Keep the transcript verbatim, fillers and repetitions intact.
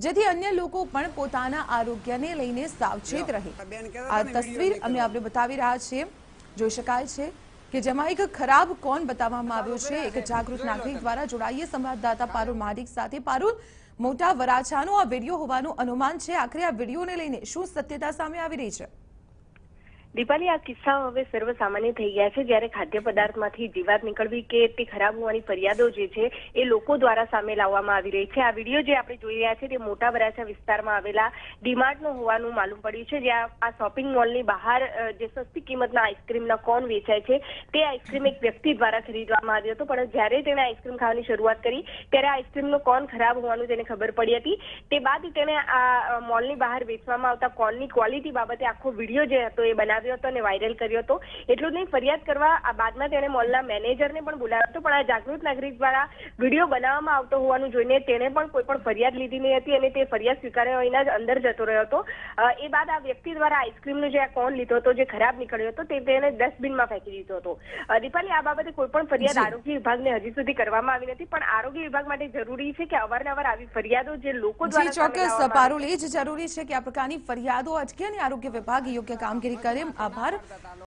જેથી અન્ય લોકો પણ પોતાના આરોગ્યને લઈને સાવચેત રહે। આ તસવીર અમે આપને બતાવી રહ્યા છીએ। જોઈ શકાય છે કે જેમાં એક ખરાબ કોણ બતાવવામાં આવ્યો છે। એક જાગૃત નાગરિક દ્વારા જોડાઈએ સંવાદદાતા પારુલ મહાડિક સાથે। પારુલ, મોટા વરાછાનો આ વિડીયો હોવાનું અનુમાન છે। આખરે આ વિડીયોને લઈને શું સત્યતા સામે આવી રહી છે? દીપાલી, આ કિસ્સાઓ હવે સર્વસામાન્ય થઈ ગયા છે। જ્યારે ખાદ્ય પદાર્થમાંથી જીવાત નીકળવી કે તે ખરાબ હોવાની ફરિયાદો જે છે એ લોકો દ્વારા સામે લાવવામાં આવી રહી છે। આ વિડીયો જે આપણે જોઈ રહ્યા છે તે મોટા વરાછા વિસ્તારમાં આવેલા ડી-માર્ટનો હોવાનું માલુમ પડ્યું છે, જ્યાં આ શોપિંગ મોલની બહાર જે સસ્તી કિંમતના આઈસ્ક્રીમના કોન વેચાય છે તે આઈસ્ક્રીમ એક વ્યક્તિ દ્વારા ખરીદવામાં આવ્યો હતો, પણ જ્યારે તેણે આઈસ્ક્રીમ ખાવાની શરૂઆત કરી ત્યારે આઈસ્ક્રીમનો કોન ખરાબ હોવાનું તેને ખબર પડી હતી। તે બાદ તેણે આ મોલની બહાર વેચવામાં આવતા કોનની ક્વોલિટી બાબતે આખો વિડીયો જે હતો એ બનાવ્યો અને વાયરલ કર્યો હતો। એટલું નહીં, ફરિયાદ કરવા આ બાદમાં તેણે મોલના મેનેજરને પણ બોલાવ્યો હતો, પણ આ જાગૃત નાગરિક દ્વારા વિડીયો બનાવવામાં આવતો હોવાનું જોઈને તેણે પણ કોઈ પણ ફરિયાદ લીધી નહીં હતી અને તે ફરિયાદ સ્વીકાર્યા વિના જ અંદર જતો રહ્યો હતો। એ બાદ આ વ્યક્તિ દ્વારા આઈસ્ક્રીમનો જે આ કોન લીધો હતો જે ખરાબ નીકળ્યો હતો તે તેને ડસ્ટબિનમાં ફેંકી દીધો હતો। દીપાલી, આ બાબતે કોઈ પણ ફરિયાદ આરોગ્ય વિભાગને હજી સુધી કરવામાં આવી નથી, પણ આરોગ્ય વિભાગ માટે જરૂરી છે કે અવારનવાર આવી ફરિયાદો જે લોકો દ્વારા ચોક્કસ પારુલ, એ જ જરૂરી છે કે આ પ્રકારની ફરિયાદો અટકે અને આરોગ્ય વિભાગ યોગ્ય કામગીરી કરે। આભાર।